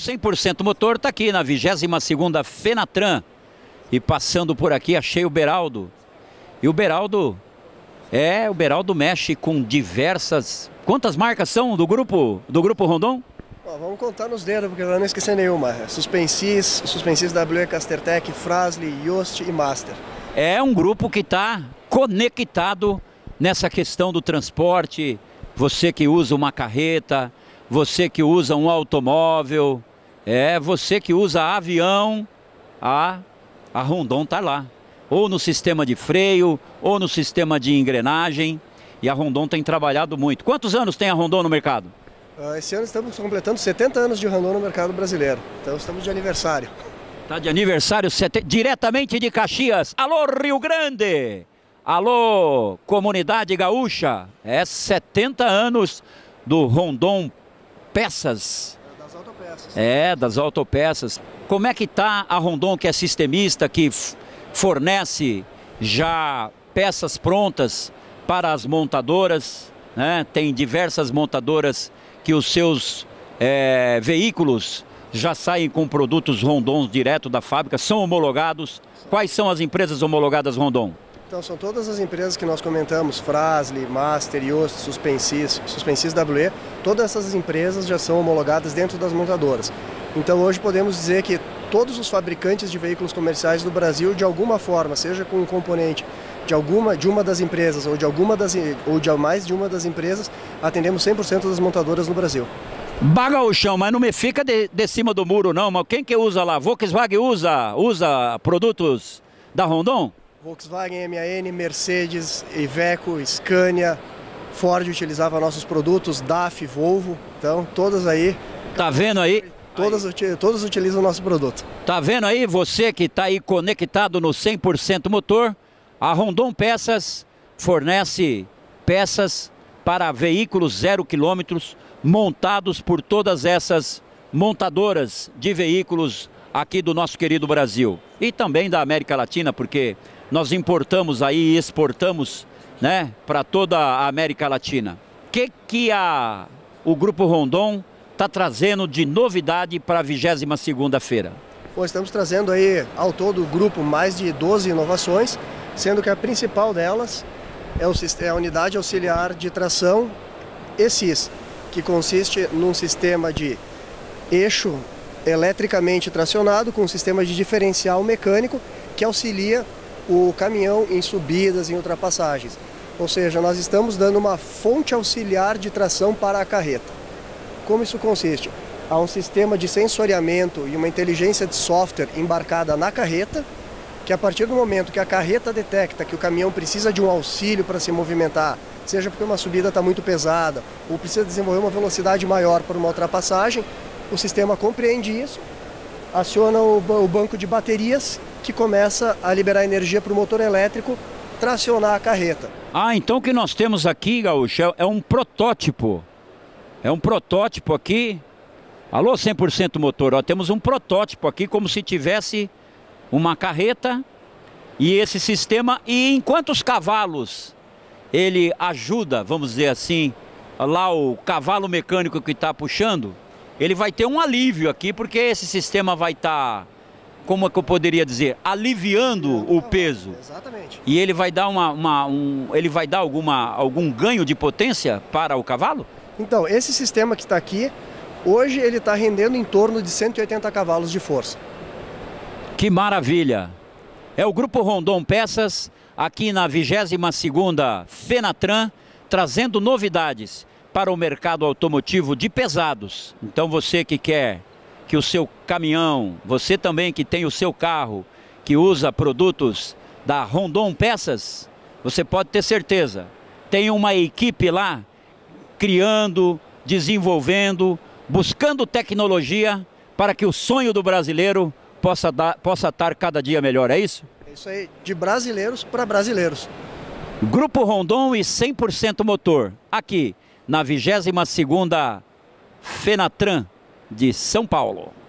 100% motor está aqui na 22ª Fenatran. E passando por aqui achei o Beraldo. E o Beraldo mexe com diversas... Quantas marcas são do grupo Rondon? Vamos contar nos dedos, porque eu não esqueci nenhuma. Suspensis WE, Castertech, Fras-le, Yost e Master. É um grupo que está conectado nessa questão do transporte. Você que usa uma carreta, você que usa um automóvel, você que usa avião, a Rondon está lá. Ou no sistema de freio, ou no sistema de engrenagem. E a Rondon tem trabalhado muito. Quantos anos tem a Rondon no mercado? Esse ano estamos completando 70 anos de Rondon no mercado brasileiro. Então estamos de aniversário. Está de aniversário diretamente de Caxias. Alô, Rio Grande! Alô, comunidade gaúcha! 70 anos do Rondon Peças. Das autopeças. Das autopeças. Como é que está a Rondon, que é sistemista, que fornece já peças prontas para as montadoras, né? Tem diversas montadoras que os seus veículos já saem com produtos Rondon direto da fábrica, são homologados. Quais são as empresas homologadas Rondon? Então são todas as empresas que nós comentamos, Fras-le, Master, Yost, Suspensis WE, todas essas empresas já são homologadas dentro das montadoras. Então hoje podemos dizer que todos os fabricantes de veículos comerciais do Brasil, de alguma forma, seja com um componente de uma das empresas ou de mais de uma das empresas, atendemos 100% das montadoras no Brasil. Baga o chão, mas não me fica de cima do muro não, mas quem que usa lá? Volkswagen usa produtos da Rondon? Volkswagen, MAN, Mercedes, Iveco, Scania, Ford utilizava nossos produtos, DAF, Volvo, então todas aí... Tá vendo aí? Todos utilizam o nosso produto. Tá vendo aí, você que está aí conectado no 100% motor, a Rondon Peças fornece peças para veículos 0 km montados por todas essas montadoras de veículos aqui do nosso querido Brasil. E também da América Latina, porque nós importamos aí e exportamos, né, para toda a América Latina. O que o Grupo Rondon está trazendo de novidade para a 22ª feira? Estamos trazendo aí ao todo o grupo mais de 12 inovações, sendo que a principal delas é a unidade auxiliar de tração ESIS, que consiste num sistema de eixo eletricamente tracionado com um sistema de diferencial mecânico que auxilia o caminhão em subidas, em ultrapassagens. Ou seja, nós estamos dando uma fonte auxiliar de tração para a carreta. Como isso consiste? Há um sistema de sensoriamento e uma inteligência de software embarcada na carreta, que a partir do momento que a carreta detecta que o caminhão precisa de um auxílio para se movimentar, seja porque uma subida está muito pesada ou precisa desenvolver uma velocidade maior para uma ultrapassagem, o sistema compreende isso, aciona o banco de baterias que começa a liberar energia para o motor elétrico tracionar a carreta. Então o que nós temos aqui, Gaúcho, é um protótipo. É um protótipo aqui. Alô, 100% motor, temos um protótipo aqui como se tivesse uma carreta e esse sistema, e em quantos cavalos ele ajuda, vamos dizer assim, lá o cavalo mecânico que está puxando, ele vai ter um alívio aqui, porque esse sistema vai estar, como é que eu poderia dizer, aliviando o peso. Exatamente. E ele vai dar ele vai dar algum ganho de potência para o cavalo? Então, esse sistema que está aqui, hoje ele está rendendo em torno de 180 cavalos de força. Que maravilha! É o Grupo Rondon Peças, aqui na 22ª Fenatran, trazendo novidades para o mercado automotivo de pesados. Então você que quer que o seu caminhão, você também que tem o seu carro, que usa produtos da Rondon Peças, você pode ter certeza, tem uma equipe lá criando, desenvolvendo, buscando tecnologia para que o sonho do brasileiro possa estar cada dia melhor, é isso? É isso aí, de brasileiros para brasileiros. Grupo Rondon e 100% motor, aqui na 22ª Fenatran de São Paulo.